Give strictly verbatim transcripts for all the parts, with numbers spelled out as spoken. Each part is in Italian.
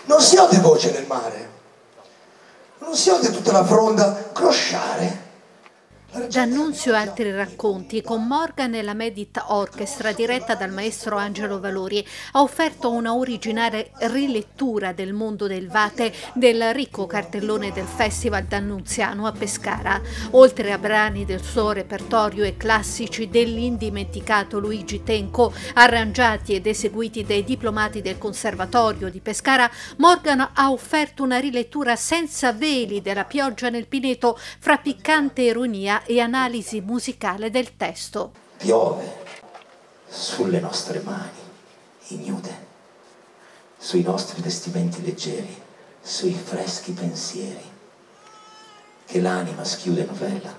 Non si ode voce nel mare, non si ode tutta la fronda crosciare. D'Annunzio e altri racconti con Morgan e la Medit Orchestra diretta dal maestro Angelo Valori ha offerto una originale rilettura del mondo del Vate del ricco cartellone del Festival D'Annunziano a Pescara. Oltre a brani del suo repertorio e classici dell'indimenticato Luigi Tenco, arrangiati ed eseguiti dai diplomati del Conservatorio di Pescara, Morgan ha offerto una rilettura senza veli della Pioggia nel Pineto, fra piccante ironia e analisi musicale del testo. Piove sulle nostre mani ignude, sui nostri vestimenti leggeri, sui freschi pensieri che l'anima schiude novella,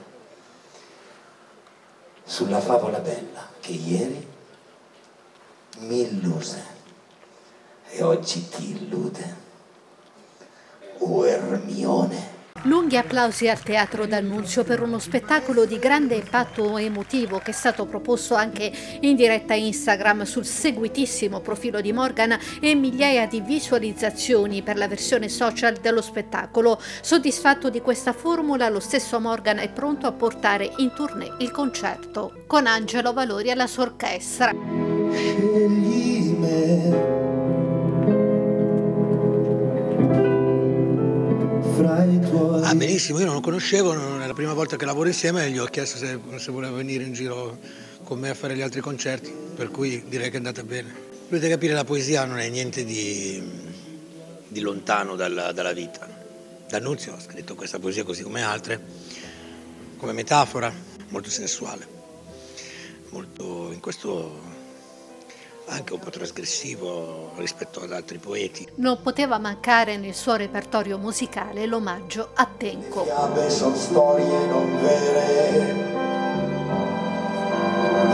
sulla favola bella che ieri mi illuse e oggi ti illude, o Ermione. Lunghi applausi al Teatro D'Annunzio per uno spettacolo di grande impatto emotivo che è stato proposto anche in diretta Instagram sul seguitissimo profilo di Morgan e migliaia di visualizzazioni per la versione social dello spettacolo. Soddisfatto di questa formula, lo stesso Morgan è pronto a portare in tournée il concerto con Angelo Valori alla sua orchestra. Scegli me. Ah, benissimo, io non lo conoscevo, non è la prima volta che lavoro insieme e gli ho chiesto se, se voleva venire in giro con me a fare gli altri concerti, per cui direi che è andata bene. Dovete capire, la poesia non è niente di, di lontano dalla, dalla vita. D'Annunzio ha scritto questa poesia così come altre, come metafora, molto sensuale, molto in questo anche un po' trasgressivo rispetto ad altri poeti. Non poteva mancare nel suo repertorio musicale l'omaggio a Tenco. Le fiabe sono storie non vere.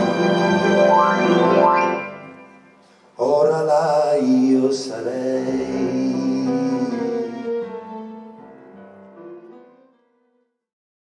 Ora là io sarei